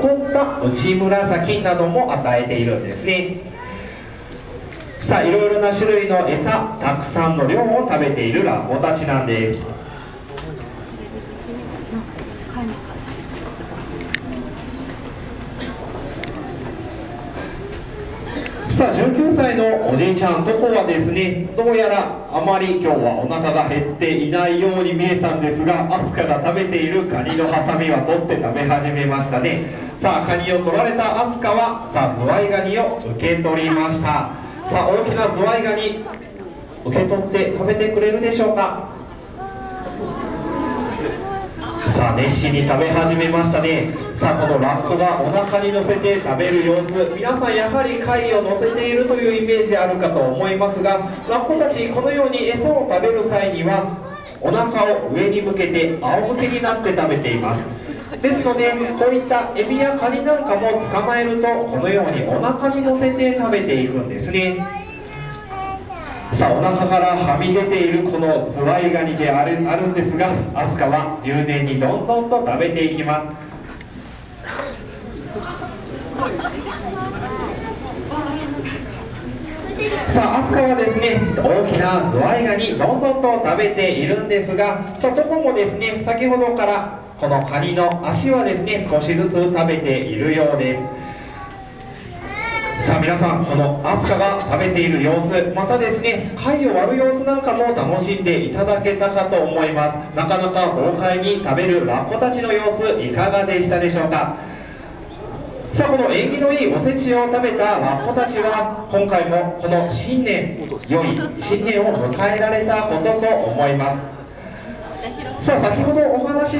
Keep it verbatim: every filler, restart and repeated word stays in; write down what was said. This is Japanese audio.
取った内紫なども与えているんですね。さあいろいろな種類の餌、たくさんの量を食べているラッコたちなんです。さあじゅうきゅうさいのおじいちゃんトコはですね、どうやらあまり今日はお腹が減っていないように見えたんですが、アスカが食べているカニのハサミは取って食べ始めましたね。さあカニを取られたアスカはさあズワイガニを受け取りました。さあ大きなズワイガニ受け取って食べてくれるでしょうか。さあ熱心に食べ始めましたね。さあこのラッコがお腹に乗せて食べる様子、皆さんやはり貝を乗せているというイメージあるかと思いますが、ラッコたちこのように餌を食べる際にはお腹を上に向けて仰向けになって食べています。ですのでこういったエビやカニなんかも捕まえるとこのようにお腹に乗せて食べていくんですね。さあお腹からはみ出ているこのズワイガニである、あるんですが、アスカは入念にどんどんと食べていきます。さあアスカはですね、大きなズワイガニどんどんと食べているんですが、さあトコもですね、先ほどからこのカニの足はですね少しずつ食べているようです。さあ皆さん、このアスカが食べている様子、またですね貝を割る様子なんかも楽しんでいただけたかと思います。なかなか豪快に食べるラッコたちの様子いかがでしたでしょうか。さあこの縁起のいいおせちを食べたラッコたちは今回もこの新年、良い新年を迎えられたことと思います。さあ先ほどお話